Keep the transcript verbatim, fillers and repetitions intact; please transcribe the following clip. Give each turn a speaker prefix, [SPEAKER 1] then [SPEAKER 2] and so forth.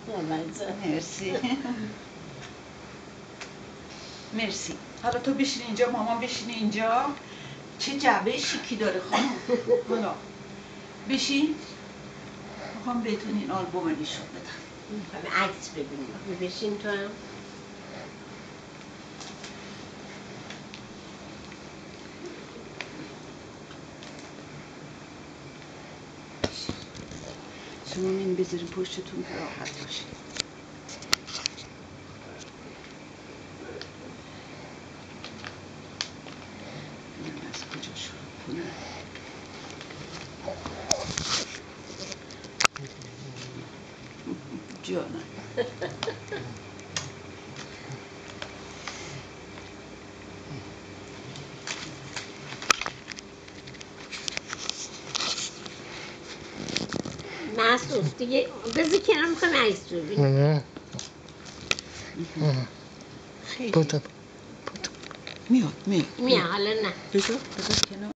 [SPEAKER 1] مرسی مرسی. حالا تو بشین اینجا، مامان بشین اینجا. چه جعبه شیکی داره خانم. حالا بشین. میخوام بهتون این آلبوم نشون بدم.
[SPEAKER 2] عکس ببینیم. بشین تو هم.
[SPEAKER 1] شما این بذارین پشتتون راحت باشه. من از کجا شروع کنم؟ جانم
[SPEAKER 2] مسعود دیگه بذار کنار میخوایم عکس ببینیم.
[SPEAKER 1] خیلی میاد میاد
[SPEAKER 2] میاد حالا نه
[SPEAKER 1] بذار بذار کنار.